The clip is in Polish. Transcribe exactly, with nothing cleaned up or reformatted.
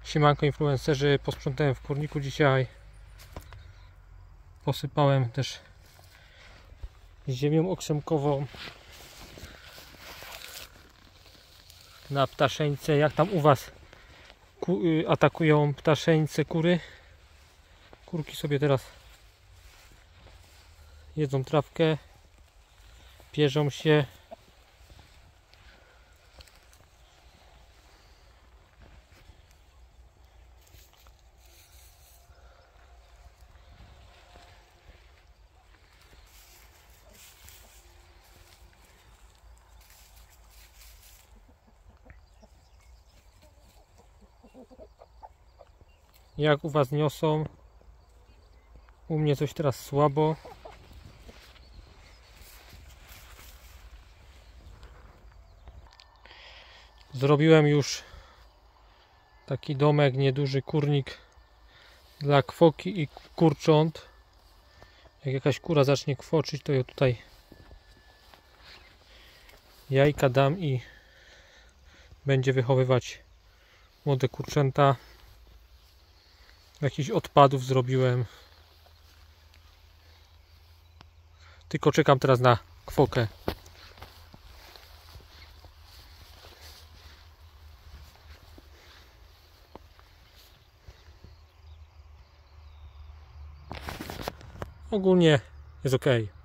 Siemanko influencerzy, posprzątałem w kurniku dzisiaj. Posypałem też ziemią okrzemkową na ptaszeńce. Jak tam u Was atakują ptaszeńce kury? Kurki sobie teraz jedzą trawkę, pierzą się. Jak u Was niosą? U mnie coś teraz słabo. Zrobiłem już taki domek, nieduży kurnik dla kwoki i kurcząt. Jak jakaś kura zacznie kwoczyć, to ja tutaj jajka dam i będzie wychowywać młode kurczęta. Jakichś odpadów zrobiłem. Tylko czekam teraz na kwokę. Ogólnie jest ok.